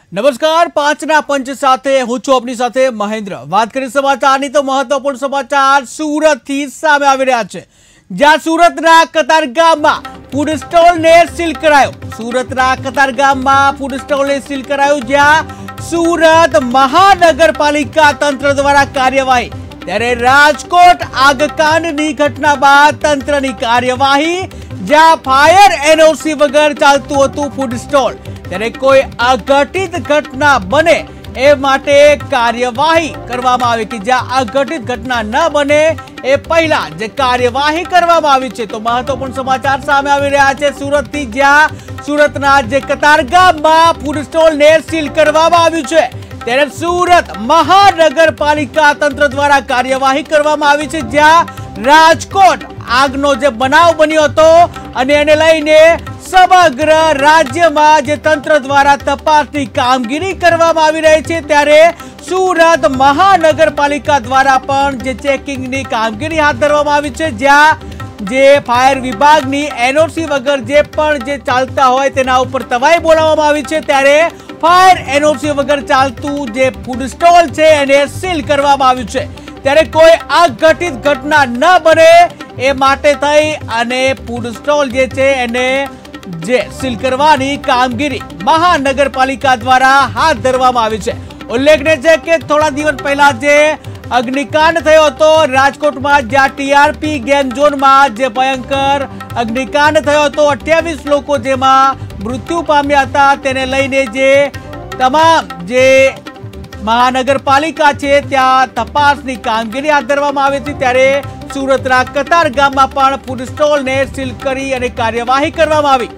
નમસ્કાર, પાંચના પંચ સાથે હું છું આપની સાથે મહેન્દ્ર। વાત કરી સમાચારની તો મહત્વપૂર્ણ સમાચાર સુરતથી સામે આવી રહ્યા છે, જ્યાં સુરતના કતારગામમાં ફૂડ સ્ટોલને સીલ કરાયો। સુરતના કતારગામમાં ફૂડ સ્ટોલને સીલ કરાયું, જ્યાં સુરત મહાનગરપાલિકા તંત્ર દ્વારા કાર્યવાહી। ત્યારે રાજકોટ આગકાંડની ઘટના બાદ તંત્રની કાર્યવાહી, જ્યાં ફાયર એનઓસી વગર ચાલતું હતું ફૂડ સ્ટોલ। ત્યારે કોઈ અઘટિત ઘટના બને એ માટે કાર્યવાહી કરવામાં આવી કે જ્યાં અઘટિત ઘટના ન બને એ પહેલા જે કાર્યવાહી કરવામાં આવી છે। તો મહત્વપૂર્ણ સમાચાર સામે આવી રહ્યા છે સુરતથી, જ્યાં સુરતના જે કતારગામમાં ફૂડ સ્ટોલને સીલ કરવામાં આવ્યું છે, ત્યારે સુરત મહાનગરપાલિકા તંત્ર દ્વારા કાર્યવાહી કરવામાં આવી છે, જ્યાં રાજકોટ આગનો જે બનાવ બન્યો હતો અને એને લઈને સમગ્ર રાજ્યમાં જે તંત્ર દ્વારા તપાસની કામગીરી કરવામાં આવી રહી છે, ત્યારે સુરત મહાનગરપાલિકા દ્વારા પણ જે ચેકિંગની કામગીરી હાથ ધરવામાં આવી છે, જ્યાં જે ફાયર વિભાગની એનઓસી વગર જે પણ જે ચાલતા હોય તેના ઉપર તવાઈ બોલાવવામાં આવી છે। ત્યારે ફાયર એનઓસી વગર ચાલતું જે ફૂડ સ્ટોલ છે એને સીલ કરવામાં આવ્યું છે। ત્યારે કોઈ અઘટિત ઘટના ન બને એ માટે થઈ અને ફૂડ સ્ટોલ જે છે એને જે સીલ કરવાની કામગીરી મહાનગરપાલિકા દ્વારા હાથ ધરવામાં આવી છે। ઉલ્લેખનીય છે કે થોડા દિવસ પહેલા જે અગ્નિકાંડ થયો હતો રાજકોટમાં, જ્યાં ટીઆરપી ગેમ ઝોનમાં જે ભયંકર અગ્નિકાંડ થયો હતો, 28 લોકો જેમાં મૃત્યુ પામ્યા હતા, તેને લઈને જે તમામ જે મહાનગરપાલિકા છે ત્યાં તપાસની કામગીરી હાથ ધરવામાં આવી હતી। ત્યારે સુરતના કતારગામમાં પણ ફૂડ સ્ટોલને સીલ કરી અને કાર્યવાહી કરવામાં આવી।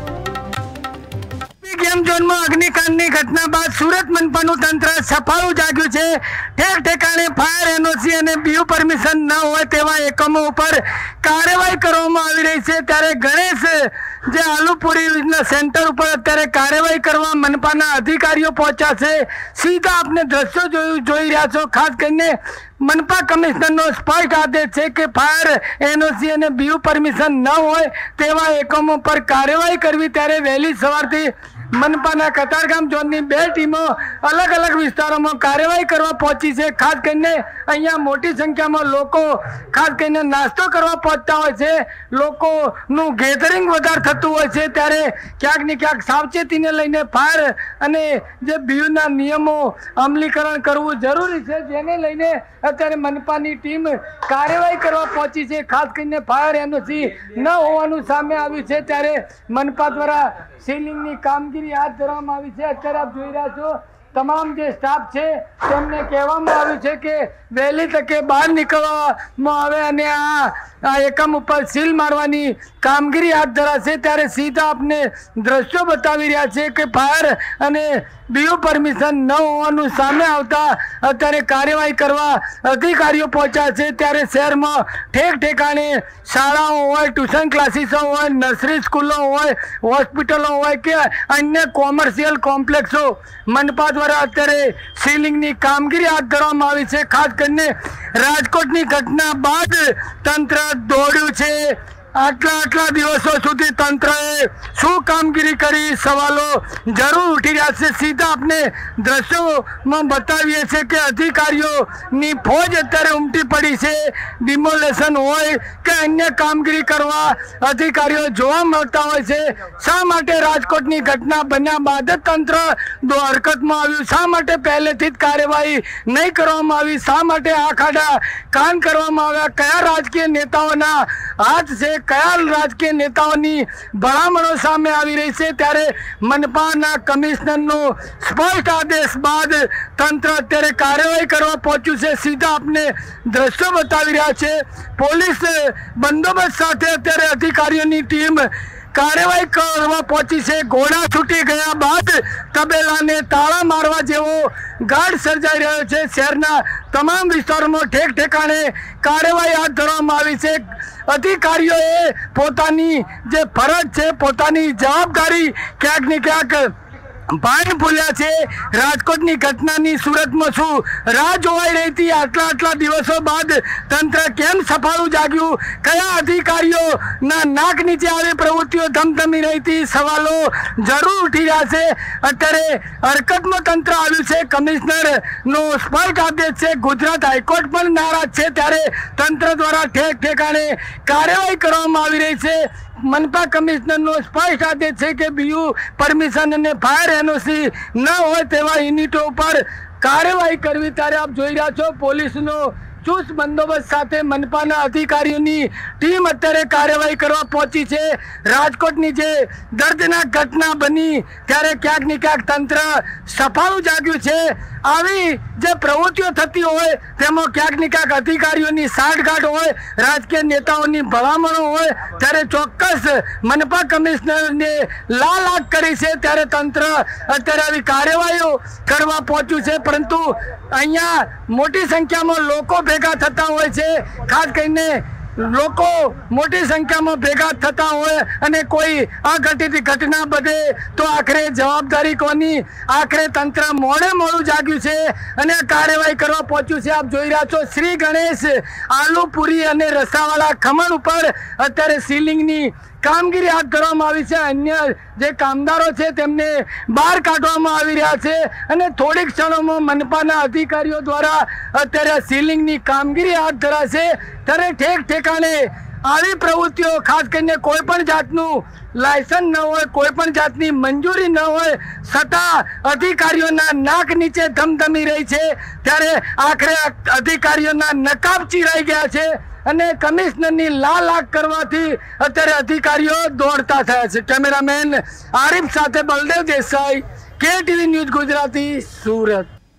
ગેમ ઝોનમાં અગ્નિકાંડની ઘટના બાદ સુરત મનપાનું તંત્ર સફાળું જાગ્યું છે। ઠેક ઠેકાણે ફાયર એનઓસી અને બીયુ પરમિશન ન હોય તેવા એકમો ઉપર કાર્યવાહી કરવામાં આવી રહી છે। ત્યારે ગણેશ જે આલુપુરીના સેન્ટર ઉપર અત્યારે કાર્યવાહી કરવા મનપાના અધિકારીઓ પહોંચ્યા છે। સીધા આપને દ્રશ્યો જોઈ રહ્યા છો। ખાસ કરીને મનપા કમિશનરનો સ્પષ્ટ આદેશ છે કે ફાયર એનઓસી અને બીયુ પરમિશન ન હોય તેવા એકમો પર કાર્યવાહી કરવી। ત્યારે વહેલી સવારથી મનપાના કતારગામ ઝોનની 2 ટીમો અલગ અલગ વિસ્તારોમાં કાર્યવાહી કરવા પહોંચી છે। ખાસ કરીને અહીંયા મોટી સંખ્યામાં લોકો ખાસ કરીને નાસ્તો કરવા પહોંચતા હોય છે, લોકોનું ગેધરિંગ વધારે થતું હોય છે। ત્યારે ક્યાંક ને ક્યાંક સાવચેતીને લઈને ફાયર અને જે બીયુના નિયમો અમલીકરણ કરવું જરૂરી છે, જેને લઈને અત્યારે મનપાની ટીમ કાર્યવાહી કરવા પહોંચી છે। ખાસ કરીને ફાયર એનઓસી ન હોવાનું સામે આવ્યું છે, ત્યારે મનપા દ્વારા સીલિંગની કામગીરી હાથ ધરવામાં આવી છે। અત્યારે આપ જોઈ રહ્યા છો તમામ જે સ્ટાફ છે તેમને કહેવામાં આવ્યું છે કે વહેલી તકે બહાર નીકળવામાં આવે અને આ એકમ ઉપર સીલ મારવાની કામગીરી હાથ ધરાશે। ત્યારે સીધા આપને દ્રશ્યો બતાવી રહ્યા છે કે ફાયર અને બીયુ પરમિશન ન હોવાનું સામે આવતા અત્યારે કાર્યવાહી કરવા અધિકારીઓ પહોંચ્યા છે। ત્યારે શહેરમાં ઠેક ઠેકાણે શાળાઓ હોય, ટ્યુશન ક્લાસીસો હોય, નર્સરી સ્કૂલો હોય, હોસ્પિટલો હોય કે અન્ય કોમર્શિયલ કોમ્પ્લેક્સો મનપા દ્વારા અત્યારે સીલિંગની કામગીરી હાથ ધરવામાં આવી છે। ખાસ કરીને રાજકોટની ઘટના બાદ તંત્ર દોડ્યું છે। આટલા દિવસો સુધી તંત્રએ શું કામગીરી કરી, સવાલો જરૂર ઉઠી રહ્યા છે। સીધા આપણે દ્રશ્યોમાં બતાવીએ છીએ કે અધિકારીઓની ફોજ અત્યારે ઉમટી પડી છે। ડિમોલેશન હોય કે અન્ય કામગીરી કરવા અધિકારીઓ જોવા મળતા હોય છે। શા માટે રાજકોટની ઘટના બન્યા બાદ જ તંત્ર હરકતમાં આવ્યું? શા માટે પહેલેથી જ કાર્યવાહી નહીં કરવામાં આવી? શા માટે આ ખાડા કાન કરવામાં આવ્યા? કયા રાજકીય નેતાઓના હાથ છે, કયા રાજકીય નેતાઓની ભલામણો સામે આવી રહી છે? ત્યારે મનપાના કમિશનરનો સ્પષ્ટ આદેશ બાદ તંત્ર અત્યારે કાર્યવાહી કરવા પહોંચ્યું છે। સીધા આપને દ્રશ્યો બતાવી રહ્યા છે। પોલીસ બંદોબસ્ત સાથે અત્યારે અધિકારીઓની ટીમ કાર્યવાહી કરવા પહોંચી છે। ઘોડા છૂટી ગયા બાદ તબેલાને તાળા મારવા જેવો ગાઢ સર્જાઈ રહ્યો છે। શહેરના તમામ વિસ્તારોમાં ઠેક ઠેકાણે કાર્યવાહી હાથ ધરવામાં આવી છે। અધિકારીઓએ પોતાની જે ફરજ છે, પોતાની જવાબદારી ક્યાંક ને ક્યાંક ભાન ભૂલ્યા છે। રાજકોટની ઘટનાની સુરતમાં શું રાહ જોવાઈ રહી હતી? આટલા દિવસો બાદ તંત્ર કેમ સફાળું જાગ્યું? કયા અધિકારીઓના નાક નીચે આવી પ્રવૃત્તિઓ ધમધમી રહી હતી? સવાલો જરૂર ઉઠી રહ્યા છે। અત્યારે હરકતમાં તંત્ર આવ્યું છે। કમિશનરનો સ્પષ્ટ આદેશ છે। ગુજરાત હાઈકોર્ટ પણ નારાજ છે, ત્યારે તંત્ર દ્વારા ઠેકાણે કાર્યવાહી કરવામાં આવી રહી છે। મનપા કમિશનરનો સ્પષ્ટ આદેશ છે કે બીયુ પરમિશન અને ફાયર એનઓસી ન હોય તેવા યુનિટો ઉપર કાર્યવાહી કરવી। ત્યારે આપ જોઈ રહ્યા છો પોલીસનો ચુસ્ત બંદોબસ્ત સાથે મનપાના અધિકારીઓની ટીમ અત્યારે કાર્યવાહી કરવા પહોંચી છે। રાજકોટની જે દર્દનાક ઘટના બની ત્યારે ક્યાંક ને ક્યાંક તંત્ર સફાળું જાગ્યું છે। આવી જે પ્રવૃત્તિઓ થતી હોય તેમાં ક્યાંક ને ક્યાંક અધિકારીઓની સાંઠગાંઠ હોય, રાજકીય નેતાઓની ભલામણો હોય, ત્યારે ચોક્કસ મનપા કમિશનરને લાલ આંખ કરી છે। ત્યારે તંત્ર અત્યારે આવી કાર્યવાહીઓ કરવા પહોંચ્યું છે, પરંતુ અહીંયા મોટી સંખ્યામાં લોકો ભેગા થતા હોય છે। ખાસ કરીને લોકો મોટી સંખ્યામાં ભેગા થતા હોય અને કોઈ અઘટિત ઘટના બને તો આખરે જવાબદારી કોની? આખરે તંત્ર મોડું જાગ્યું છે અને કાર્યવાહી કરવા પહોંચ્યું છે। આપ જોઈ રહ્યા છો શ્રી ગણેશ આલુ પૂરી અને રસાવાળા ખમણ ઉપર અત્યારે સીલિંગની કામગીરી હાથ ધરવામાં આવી છે। અન્ય જે કામદારો છે તેમને બહાર કાઢવામાં આવી રહ્યા છે અને થોડીક ક્ષણોમાં મનપાના અધિકારીઓ દ્વારા અત્યારે સીલિંગની કામગીરી હાથ ધરાશે। ત્યારે ઠેકાણે આવી પ્રવૃત્તિઓ, ખાસ કરીને કોઈ પણ જાતનું લાયસન્સ ન હોય, કોઈ પણ જાતની મંજૂરી ન હોય, છતાં અધિકારીઓના નાક નીચે ધમધમી રહી છે। ત્યારે આખરે અધિકારીઓના નકાબ ચીરાઈ ગયા છે અને કમિશનરની લાલ આંખ કરવાથી અત્યારે અધિકારીઓ દોડતા થયા છે। કેમેરામેન આરિફ સાથે બલદેવ દેસાઈ, KTV ન્યૂઝ ગુજરાતી, સુરત।